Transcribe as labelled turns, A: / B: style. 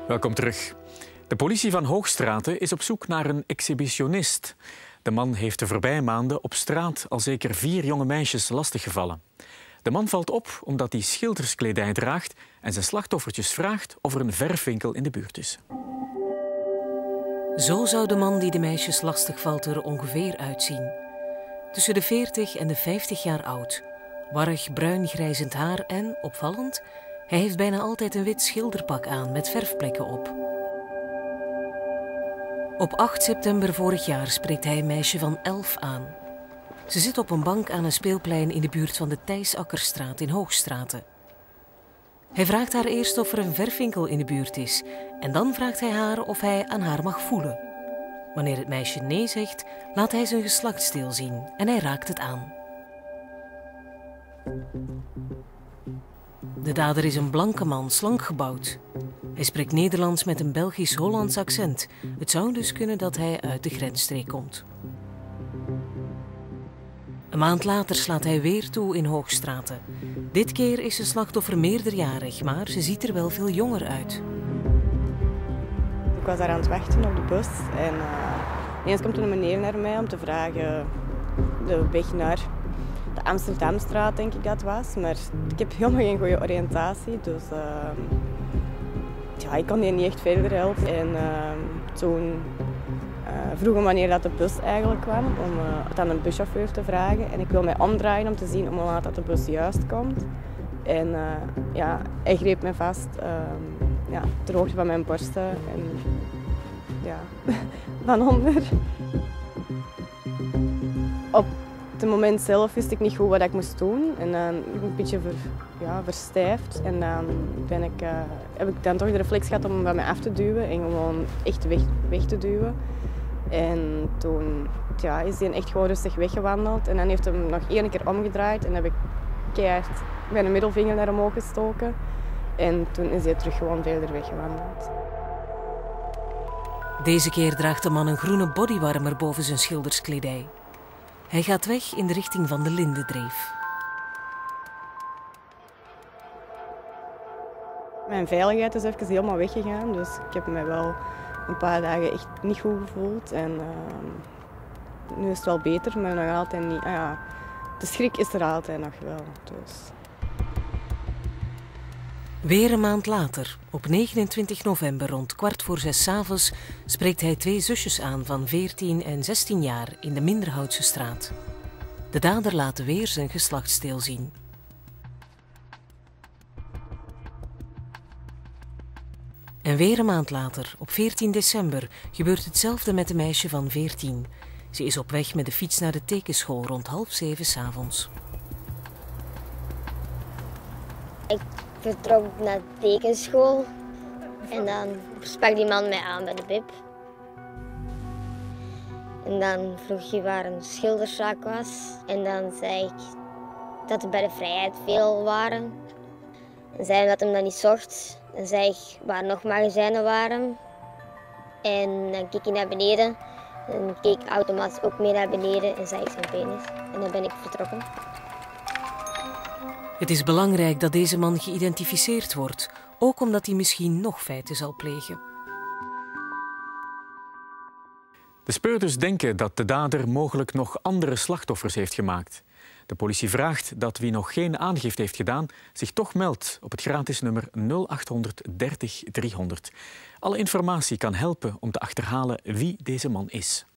A: Welkom terug. De politie van Hoogstraten is op zoek naar een exhibitionist. De man heeft de voorbije maanden op straat al zeker 4 jonge meisjes lastiggevallen. De man valt op omdat hij schilderskledij draagt en zijn slachtoffertjes vraagt of er een verfwinkel in de buurt is.
B: Zo zou de man die de meisjes lastigvalt er ongeveer uitzien. Tussen de 40 en de 50 jaar oud. Warrig bruin-grijzend haar en, opvallend, hij heeft bijna altijd een wit schilderpak aan met verfplekken op. Op 8 september vorig jaar spreekt hij een meisje van 11 aan. Ze zit op een bank aan een speelplein in de buurt van de Thijs-Akkerstraat in Hoogstraten. Hij vraagt haar eerst of er een verfwinkel in de buurt is en dan vraagt hij haar of hij aan haar mag voelen. Wanneer het meisje nee zegt, laat hij zijn geslachtsdeel zien en hij raakt het aan. De dader is een blanke man, slank gebouwd. Hij spreekt Nederlands met een Belgisch-Hollands accent. Het zou dus kunnen dat hij uit de grensstreek komt. Een maand later slaat hij weer toe in Hoogstraten. Dit keer is zijn slachtoffer meerderjarig, maar ze ziet er wel veel jonger uit.
C: Ik was daar aan het wachten op de bus en ineens komt er een meneer naar mij om te vragen de weg naar de Amsterdamstraat, denk ik dat was. Maar ik heb helemaal geen goede oriëntatie, dus ik kon die niet echt verder helpen. En toen vroeg hem wanneer dat de bus eigenlijk kwam, om het aan een buschauffeur te vragen. En ik wil mij omdraaien om te zien om hoe laat dat de bus juist komt. En hij greep mij vast ter hoogte van mijn borsten en van onder. Op het moment zelf wist ik niet goed wat ik moest doen en dan een beetje verstijfd. En dan heb ik dan toch de reflex gehad om hem van mij af te duwen en gewoon echt weg te duwen. En toen is hij echt gewoon rustig weggewandeld en dan heeft hij hem nog 1 keer omgedraaid en heb ik keihard mijn middelvinger naar omhoog gestoken. En toen is hij terug gewoon verder weggewandeld.
B: Deze keer draagt de man een groene bodywarmer boven zijn schilderskledij. Hij gaat weg in de richting van de Lindendreef.
C: Mijn veiligheid is even helemaal weggegaan, dus ik heb me wel een paar dagen echt niet goed gevoeld. En nu is het wel beter, maar nog altijd niet. De schrik is er altijd nog wel. Dus.
B: Weer een maand later, op 29 november rond 6:15 'avonds, spreekt hij 2 zusjes aan van 14 en 16 jaar in de Minderhoutse straat. De dader laat weer zijn geslachtsdeel zien. En weer een maand later, op 14 december, gebeurt hetzelfde met een meisje van 14. Ze is op weg met de fiets naar de tekenschool rond 6:30 's avonds.
D: Ik vertrok naar de tekenschool en dan sprak die man mij aan bij de bib. En dan vroeg hij waar een schilderszaak was. En dan zei ik dat er bij de Vrijheid veel waren. En zei dat hem dat niet zocht. Dan zei ik waar nog magazijnen waren. En dan keek hij naar beneden. En keek automatisch ook mee naar beneden en zei ik zijn penis. En dan ben ik vertrokken.
B: Het is belangrijk dat deze man geïdentificeerd wordt, ook omdat hij misschien nog feiten zal plegen.
A: De speurders denken dat de dader mogelijk nog andere slachtoffers heeft gemaakt. De politie vraagt dat wie nog geen aangifte heeft gedaan zich toch meldt op het gratis nummer 0800 30 300. Alle informatie kan helpen om te achterhalen wie deze man is.